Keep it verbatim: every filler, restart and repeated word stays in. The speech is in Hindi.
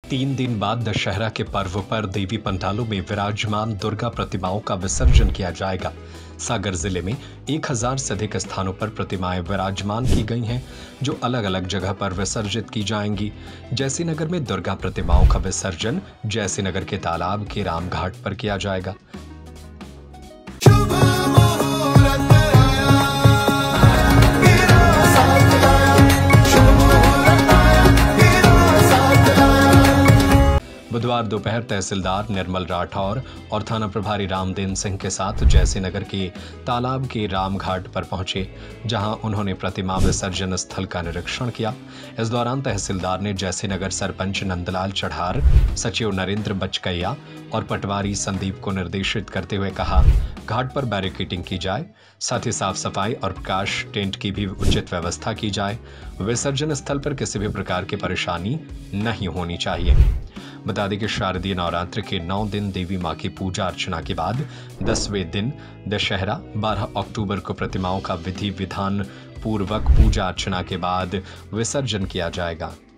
तीन दिन बाद दशहरा के पर्व पर देवी पंडालों में विराजमान दुर्गा प्रतिमाओं का विसर्जन किया जाएगा। सागर जिले में एक हजार से अधिक स्थानों पर प्रतिमाएं विराजमान की गई हैं, जो अलग अलग जगह पर विसर्जित की जाएंगी। जैसीनगर में दुर्गा प्रतिमाओं का विसर्जन जैसीनगर के तालाब के रामघाट पर किया जाएगा। बुधवार दोपहर तहसीलदार निर्मल राठौर और थाना प्रभारी रामदेन सिंह के साथ जैसीनगर के तालाब के रामघाट पर पहुंचे, जहां उन्होंने प्रतिमा विसर्जन स्थल का निरीक्षण किया। इस दौरान तहसीलदार ने जैसीनगर सरपंच नंदलाल चढ़ार, सचिव नरेंद्र बचकैया और पटवारी संदीप को निर्देशित करते हुए कहा, घाट पर बैरिकेडिंग की जाए, साथ ही साफ सफाई और प्रकाश टेंट की भी उचित व्यवस्था की जाए। विसर्जन स्थल पर किसी भी प्रकार की परेशानी नहीं होनी चाहिए। बता दें कि शारदीय नवरात्र के नौ दिन देवी मां की पूजा अर्चना के बाद दसवें दिन दशहरा बारह अक्टूबर को प्रतिमाओं का विधि विधान पूर्वक पूजा अर्चना के बाद विसर्जन किया जाएगा।